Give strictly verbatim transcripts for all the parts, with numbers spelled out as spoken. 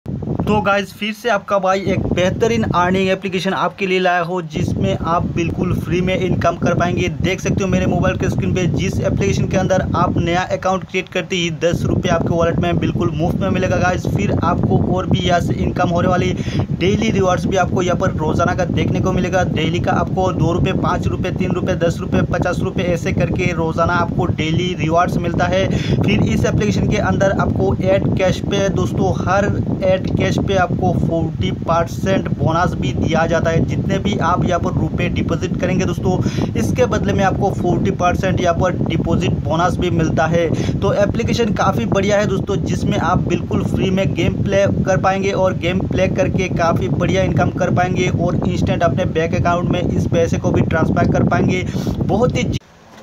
तो गाइज फिर से आपका भाई एक बेहतरीन अर्निंग एप्लीकेशन आपके लिए लाया हो, जिसमें आप बिल्कुल फ्री में इनकम कर पाएंगे। देख सकते हो मेरे मोबाइल के स्क्रीन पे, जिस एप्लीकेशन के अंदर आप नया अकाउंट क्रिएट करते ही दस रुपये आपके वॉलेट में बिल्कुल मुफ्त में मिलेगा गाइज। फिर आपको और भी यहाँ से इनकम होने वाली डेली रिवार्ड्स भी आपको यहाँ पर रोजाना का देखने को मिलेगा। डेली का आपको दो रुपये, पाँच रुपये, तीन रुपये, दस रुपये, पचास रुपये ऐसे करके रोजाना आपको डेली रिवार्ड्स मिलता है। फिर इस एप्लीकेशन के अंदर आपको ऐड कैश पे दोस्तों, हर ऐड कैश पे आपको चालीस परसेंट बोनस भी दिया जाता है। जितने भी आप यहाँ पर रुपए डिपॉजिट करेंगे दोस्तों, इसके बदले में आपको चालीस परसेंट यहाँ पर डिपॉजिट बोनस भी मिलता है। तो एप्लीकेशन काफ़ी बढ़िया है दोस्तों, जिसमें आप बिल्कुल फ्री में गेम प्ले कर पाएंगे और गेम प्ले करके काफ़ी बढ़िया इनकम कर पाएंगे और इंस्टेंट अपने बैंक अकाउंट में इस पैसे को भी ट्रांसफर कर पाएंगे। बहुत ही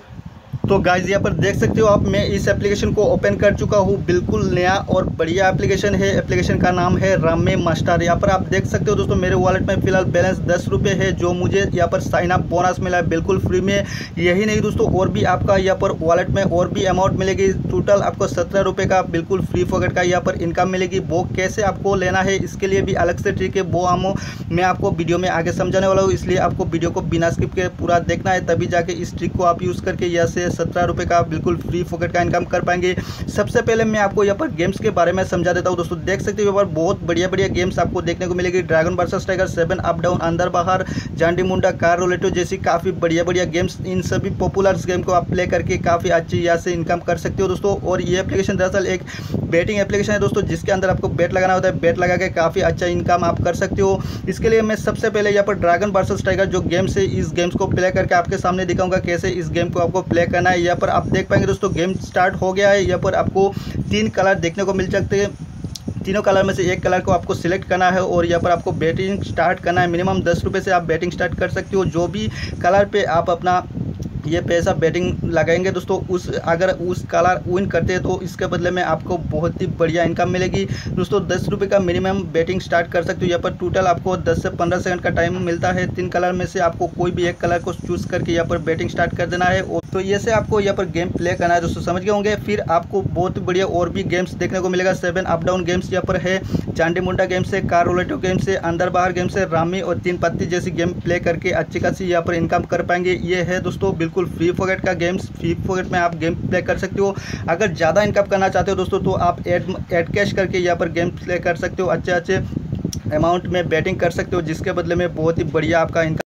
तो गाइज यहाँ पर देख सकते हो आप, मैं इस एप्लीकेशन को ओपन कर चुका हूँ। बिल्कुल नया और बढ़िया एप्लीकेशन है। एप्लीकेशन का नाम है रम्मी मास्टर। यहाँ पर आप देख सकते हो दोस्तों, मेरे वॉलेट में फिलहाल बैलेंस दस रुपये है, जो मुझे यहाँ पर साइन अप बोनस मिला है बिल्कुल फ्री में। यही नहीं दोस्तों, और भी आपका यहाँ पर वॉलेट में और भी अमाउंट मिलेगी। टोटल आपको सत्रह रुपये का बिल्कुल फ्री फॉकेट का यहाँ पर इनकम मिलेगी। वो कैसे आपको लेना है इसके लिए भी अलग से ट्रिक है, वो हम मैं आपको वीडियो में आगे समझाने वाला हूँ। इसलिए आपको वीडियो को बिना स्किप के पूरा देखना है, तभी जाके इस ट्रिक को आप यूज़ करके यहाँ से सत्रह रुपये का बिल्कुल फ्री फॉकेट का इनकम कर पाएंगे। सबसे पहले मैं आपको यहाँ पर गेम्स के बारे में समझा देता हूँ दोस्तों। देख सकते हो यहाँ पर बहुत बढ़िया बढ़िया गेम्स आपको देखने को मिलेगी। Dragon versus tiger, seven up down, Andar Bahar, जांडी मुंडा, कार रोलेटो जैसी काफ़ी बढ़िया बढ़िया गेम्स। इन सभी पॉपुलर गेम को आप प्ले करके काफ़ी अच्छी यहाँ से इनकम कर सकते हो दोस्तों। और ये एप्लीकेशन दरअसल एक बेटिंग एप्लीकेशन है दोस्तों, जिसके अंदर आपको बेट लगाना होता है। बेट लगा के काफ़ी अच्छा इनकम आप कर सकते हो। इसके लिए मैं सबसे पहले यहाँ पर ड्रैगन वर्सेस टाइगर जो गेम्स है, इस गेम्स को प्ले करके आपके सामने दिखाऊंगा कैसे इस गेम को आपको प्ले करना है। यहाँ पर आप देख पाएंगे दोस्तों, गेम स्टार्ट हो गया है। यहाँ पर आपको तीन कलर देखने को मिल सकते हैं। तीनों कलर में से एक कलर को आपको सिलेक्ट करना है और यहाँ पर आपको बैटिंग स्टार्ट करना है। मिनिमम दस रुपये से आप बैटिंग स्टार्ट कर सकते हो। जो भी कलर पे आप अपना ये पैसा बैटिंग लगाएंगे दोस्तों, उस अगर उस कलर विन करते हैं तो इसके बदले में आपको बहुत ही बढ़िया इनकम मिलेगी दोस्तों। दस रुपये का मिनिमम बैटिंग स्टार्ट कर सकते हो। यहाँ पर टोटल आपको दस से पंद्रह सेकंड का टाइम मिलता है। तीन कलर में से आपको कोई भी एक कलर को चूज़ करके यहाँ पर बैटिंग स्टार्ट कर देना है। तो ये से आपको यहाँ पर गेम प्ले करना है दोस्तों, समझ गए होंगे। फिर आपको बहुत बढ़िया और भी गेम्स देखने को मिलेगा। सेवन अप डाउन गेम्स यहाँ पर है, चांडी मुंडा गेम से, कार रोलेटो गेम से, अंदर बाहर गेम से, रामी और तीन पत्ती जैसी गेम प्ले करके अच्छी खासी यहाँ पर इनकम कर पाएंगे। ये है दोस्तों बिल्कुल फ्री फॉकेट का गेम्स। फ्री फॉकेट में आप गेम प्ले कर सकते हो। अगर ज़्यादा इनकम करना चाहते हो दोस्तों, तो आप एड एड कैश करके यहाँ पर गेम प्ले कर सकते हो। अच्छे अच्छे अमाउंट में बैटिंग कर सकते हो, जिसके बदले में बहुत ही बढ़िया आपका इनकम